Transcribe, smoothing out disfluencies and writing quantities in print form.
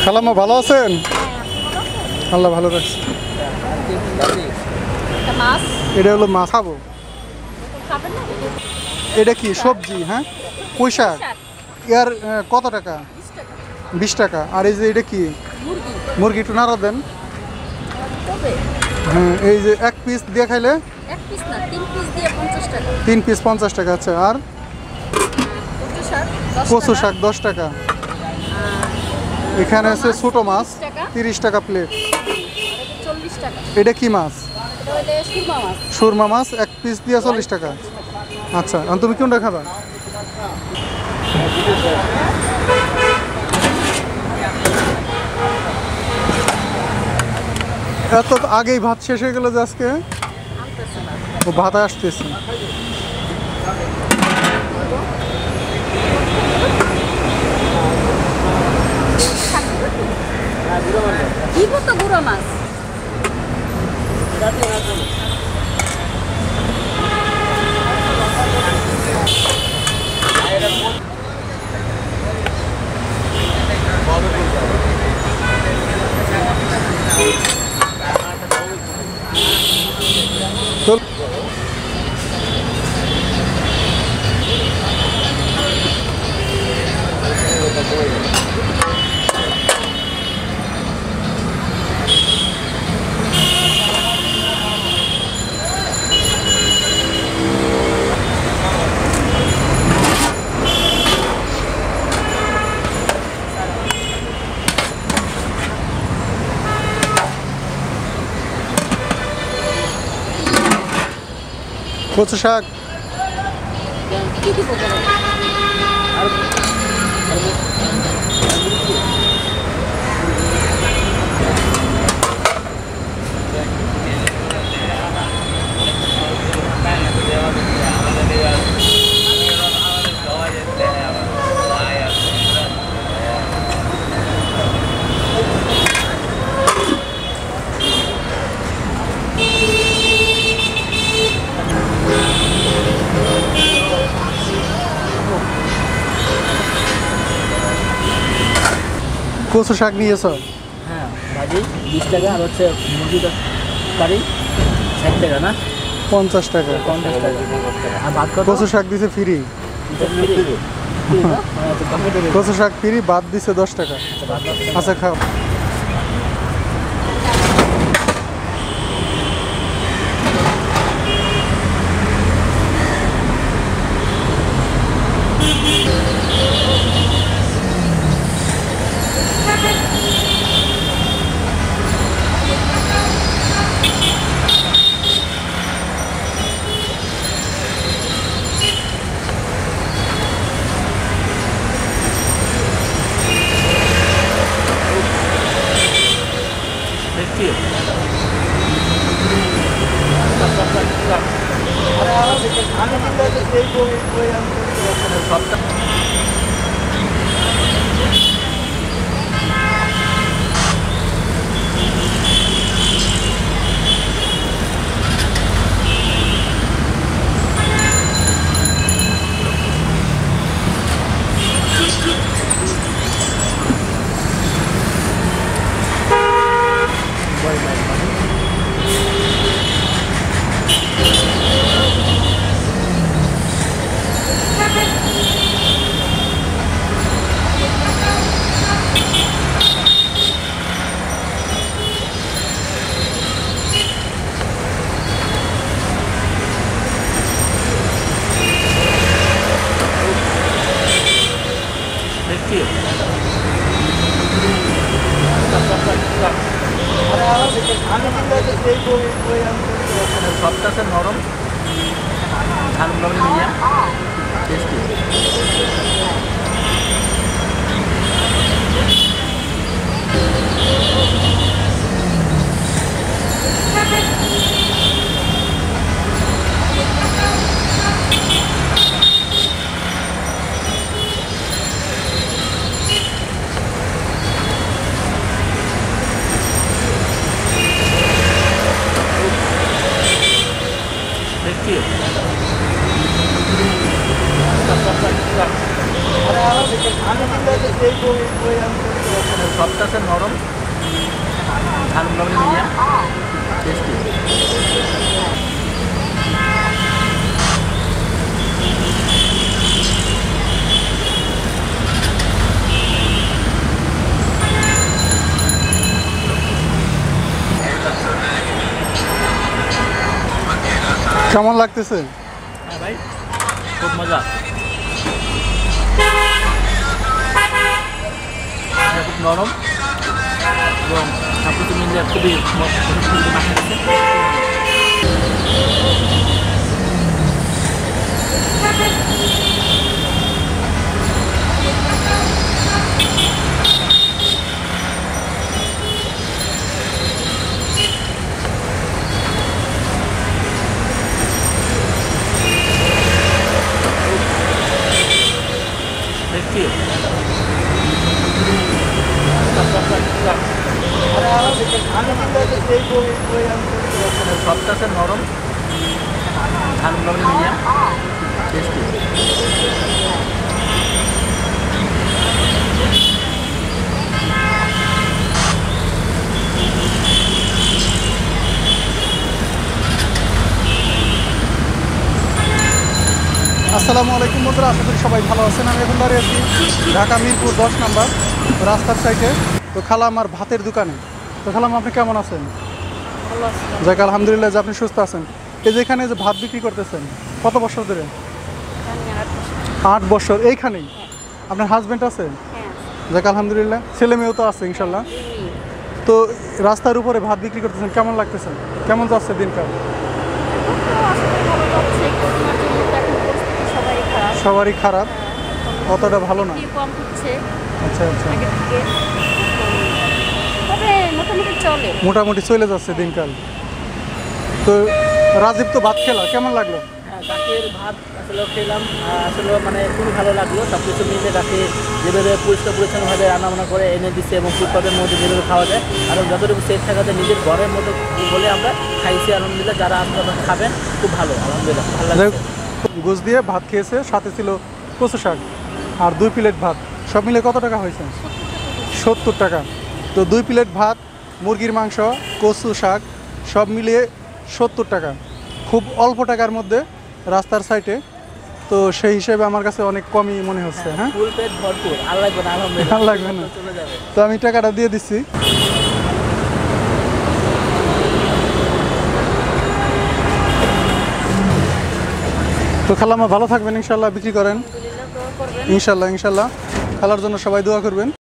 খালাম্মা ভালো আছেন? আল্লাহ ভালো রাখছে। এটা হলো মাছ খাবো। এটা কি সবজি? হ্যাঁ, পুঁই শাক। ইয়ার কত টাকা? 20 টাকা। আর এই যে এটা কি? মুরগি। একটু নাড়া দেন। হ্যাঁ, এই যে এক পিস দিয়ে খাইলে 3 পিস 50 টাকা। আচ্ছা, আর কচু শাক 10 টাকা। এখানে আছে ছোট মাছ 30 টাকা প্লেট। এটা কি মাছ? সুরমা মাছ, এক পিস দিয়ে 40 টাকা। আচ্ছা, তুমি কোনটা খাবা? এত আগেই ভাত শেষ হয়ে গেল যে আজকে। ও ভাত আসতেছে। গুঁড়ো মাছ কচু শাক। কচু শাক নিয়েছ? হ্যাঁ, ভাজি 20 টাকা। আর হচ্ছে মুরগি কারি 60 টাকা। না 50 টাকা। 50 টাকা। আর ভাত কচু শাক দিছে ফ্রি। কচু শাক ফ্রি, ভাত দিছে 10 টাকা। আচ্ছা, খাও। সবটাতে নরম, ঝাল লবণ মিলিয়ে টেস্টি। সফট আছে, নরম, ঝাল মোটামুটি মিডিয়াম, টেস্টি। কেমন লাগতেছে? হ্যাঁ ভাই, খুব মজা, খুব নরম এবং সব কিছু মিলে খুবই মাখা গেছে। সফট আছে, নরম, ঝাল মোটামুটি মিডিয়াম, টেস্টি। আসসালামু আলাইকুম বন্ধুরা, আশা করি সবাই ভালো আছেন। আমি এখন দাঁড়িয়ে আছি ঢাকা মিরপুর 10 নম্বর রাস্তার সাইডে। তো খালা আমার ভাতের দোকানে। তো খালাম, আপনি কেমন আছেন? ভালো আছে। যাক আলহামদুলিল্লাহ যে আপনি সুস্থ আছেন। এই যে এখানে যে ভাত বিক্রি করতেছেন কত বছর ধরে? 8 বছর। এইখানেই আপনার হাজবেন্ড আছে? যাক আলহামদুলিল্লাহ, ছেলে মেয়েও তো আছে ইনশাল্লাহ। তো রাস্তার উপরে ভাত বিক্রি করতেছেন, কেমন লাগতেছে? কেমন যাচ্ছে দিনকাল? সবারই খারাপ, অতটা ভালো না। কম হচ্ছে আচ্ছা আচ্ছা, আগে থেকে, তবে মোটামুটি চলে। মোটামুটি চলে যাচ্ছে দিনকাল। তো রাজীব তো ভাত খেলা, কেমন লাগলো? হ্যাঁ, কাকের ভাত আসলে খেলাম, আসলে মানে খুবই ভালো লাগলো। সব কিছু মিলে কাকে যেভাবে পরিষ্কার পরিচ্ছন্নভাবে রান্নাবান্না করে এনে দিচ্ছে এবং ফুটপাতের মধ্যে যেভাবে খাওয়া যায়, আর যতটুকু সেফ থাকাতে নিজের ঘরের মতো বলে আমরা খাইছি আলহামদুলিল্লাহ। যারা আপনারা খাবেন খুব ভালো, আলহামদুলিল্লাহ ভালো লাগছে। গোস দিয়ে ভাত খেয়েছে, সাথে ছিল কচু শাক আর 2 প্লেট ভাত। সব মিলে কত টাকা হয়েছে? 70 টাকা। তো 2 প্লেট ভাত, মুরগির মাংস, কচু শাক সব মিলিয়ে 70 টাকা। খুব অল্প টাকার মধ্যে রাস্তার সাইডে। তো সেই হিসেবে আমার কাছে অনেক কমই মনে হচ্ছে। হ্যাঁ, ফুল পেট ভরপুর, আর লাগবে না আলহামদুলিল্লাহ, আর লাগবে না। চলে যাবে। তো আমি টাকাটা দিয়ে দিচ্ছি। তো খালাম্মা ভালো থাকবেন ইনশাল্লাহ, বিক্রি করেন ইনশাল্লাহ। ইনশাল্লাহ খালার জন্য সবাই দোয়া করবেন।